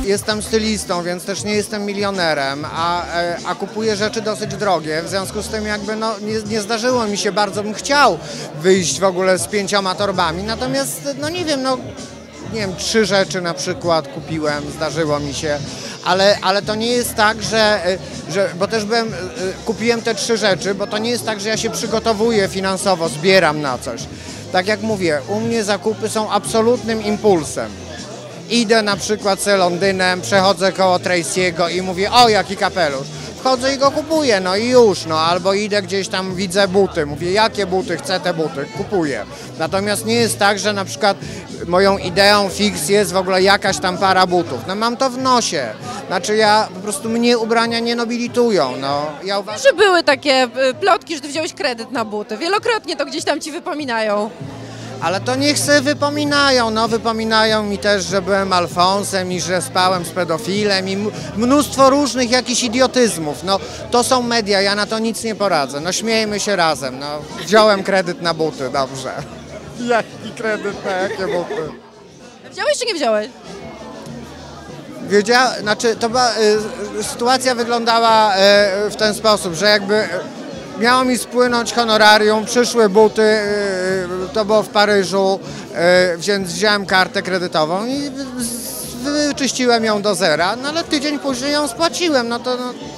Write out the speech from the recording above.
Jestem stylistą, więc też nie jestem milionerem, a kupuję rzeczy dosyć drogie, w związku z tym jakby no, nie zdarzyło mi się, bardzo bym chciał wyjść w ogóle z 5 torbami, natomiast no nie wiem, 3 rzeczy na przykład kupiłem, zdarzyło mi się, ale to nie jest tak, bo też kupiłem te 3 rzeczy, bo to nie jest tak, że ja się przygotowuję finansowo, zbieram na coś. Tak jak mówię, u mnie zakupy są absolutnym impulsem. Idę na przykład z Londynem, przechodzę koło Tracy'ego i mówię, o jaki kapelusz. Wchodzę i go kupuję, no i już, no albo idę gdzieś tam, widzę buty, mówię jakie buty, chcę te buty, kupuję. Natomiast nie jest tak, że na przykład moją ideą fix jest w ogóle jakaś tam para butów. No mam to w nosie, znaczy po prostu mnie ubrania nie nobilitują, no. Ja uważam, Że były takie plotki, że ty wziąłeś kredyt na buty. Wielokrotnie to gdzieś tam ci wypominają. ale to niech sobie wypominają, no wypominają mi też, że byłem Alfonsem i że spałem z pedofilem i mnóstwo różnych jakichś idiotyzmów, no to są media, ja na to nic nie poradzę, no śmiejmy się razem, no wziąłem kredyt na buty, dobrze. Jaki kredyt na jakie buty? Wziąłeś czy nie wziąłeś? Znaczy to była, sytuacja wyglądała w ten sposób, że jakby miało mi spłynąć honorarium, przyszły buty, to było w Paryżu, więc wziąłem kartę kredytową i wyczyściłem ją do zera, no ale tydzień później ją spłaciłem, no to